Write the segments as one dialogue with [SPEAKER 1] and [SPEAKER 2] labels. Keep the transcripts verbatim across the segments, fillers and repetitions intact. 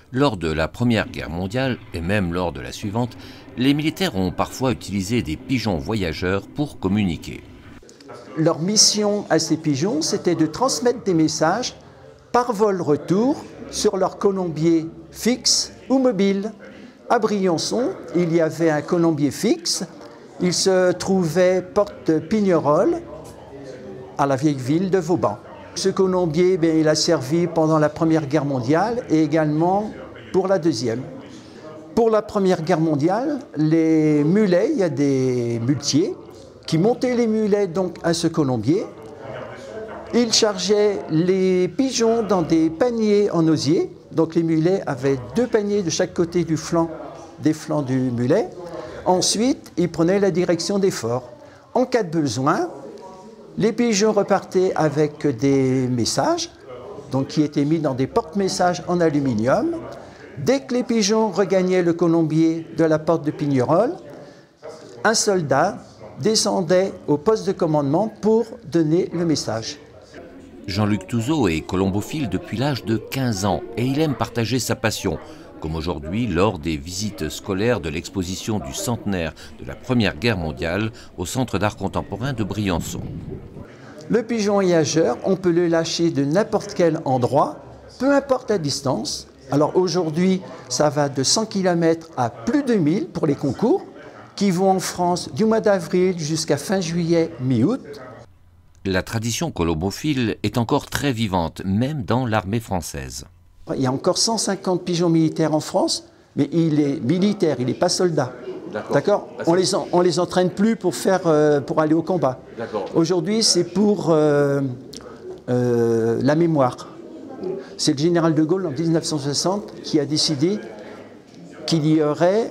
[SPEAKER 1] Lors de la Première Guerre mondiale, et même lors de la suivante, les militaires ont parfois utilisé des pigeons voyageurs pour communiquer.
[SPEAKER 2] Leur mission à ces pigeons, c'était de transmettre des messages par vol-retour sur leur colombier fixe ou mobile. À Briançon, il y avait un colombier fixe. Il se trouvait porte Pignerol, à la vieille ville de Vauban. Ce colombier, bien, il a servi pendant la Première Guerre mondiale et également pour la Deuxième. Pour la Première Guerre mondiale, les mulets, il y a des muletiers qui montaient les mulets donc à ce colombier. Ils chargeaient les pigeons dans des paniers en osier. Donc les mulets avaient deux paniers de chaque côté du flanc, des flancs du mulet. Ensuite, ils prenaient la direction des forts. En cas de besoin, les pigeons repartaient avec des messages, donc qui étaient mis dans des porte-messages en aluminium. Dès que les pigeons regagnaient le colombier de la porte de Pignerol, un soldat descendait au poste de commandement pour donner le message.
[SPEAKER 1] Jean-Luc Touzeau est colombophile depuis l'âge de quinze ans et il aime partager sa passion, comme aujourd'hui lors des visites scolaires de l'exposition du centenaire de la Première Guerre mondiale au Centre d'art contemporain de Briançon.
[SPEAKER 2] Le pigeon voyageur, on peut le lâcher de n'importe quel endroit, peu importe la distance. Alors aujourd'hui, ça va de cent kilomètres à plus de mille pour les concours, qui vont en France du mois d'avril jusqu'à fin juillet, mi-août.
[SPEAKER 1] La tradition colombophile est encore très vivante, même dans l'armée française.
[SPEAKER 2] Il y a encore cent cinquante pigeons militaires en France, mais il est militaire, il n'est pas soldat. D'accord. On les on les entraîne plus pour faire euh, pour aller au combat. Aujourd'hui, c'est pour euh, euh, la mémoire. C'est le général de Gaulle en mille neuf cent soixante qui a décidé qu'il y aurait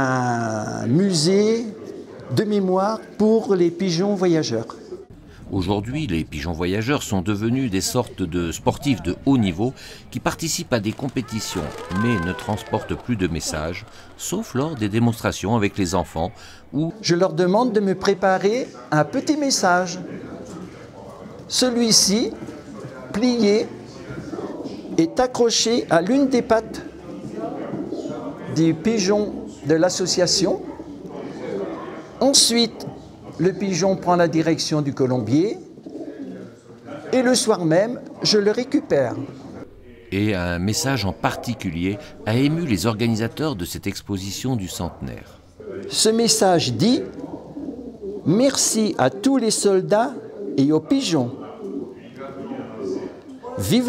[SPEAKER 2] un musée de mémoire pour les pigeons voyageurs.
[SPEAKER 1] Aujourd'hui, les pigeons voyageurs sont devenus des sortes de sportifs de haut niveau qui participent à des compétitions, mais ne transportent plus de messages, sauf lors des démonstrations avec les enfants où
[SPEAKER 2] je leur demande de me préparer un petit message. Celui-ci, plié, est accroché à l'une des pattes des pigeons de l'association. Ensuite, le pigeon prend la direction du colombier et le soir même, je le récupère.
[SPEAKER 1] Et un message en particulier a ému les organisateurs de cette exposition du centenaire.
[SPEAKER 2] Ce message dit « Merci à tous les soldats et aux pigeons. Vive la paix !»